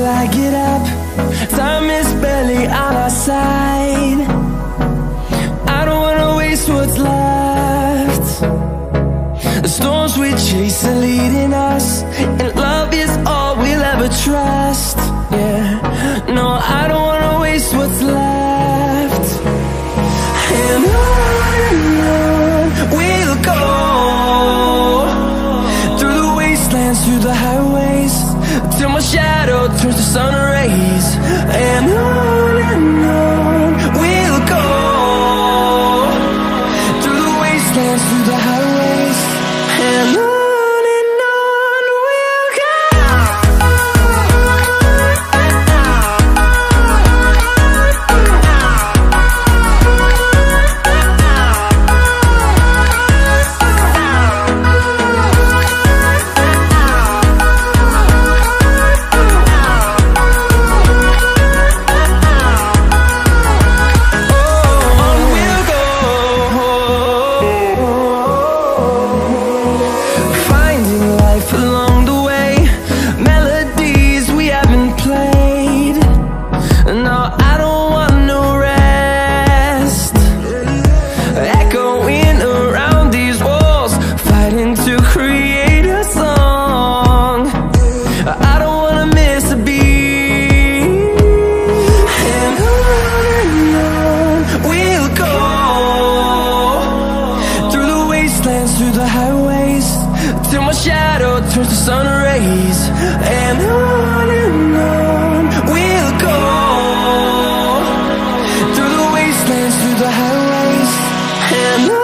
till I get up. Time is barely on our side. I don't wanna waste what's left. The storms we chase are leading us, and love is all we'll ever trust. Yeah, no, I don't wanna waste what's left. And on we'll go, through the wastelands, through the highways, till my shadow turns to sun rays. And on we'll go, through the wastelands, through the highways, and on. Through the highways, till my shadow turns to sun rays. And on we'll go, through the wastelands, through the highways, and on.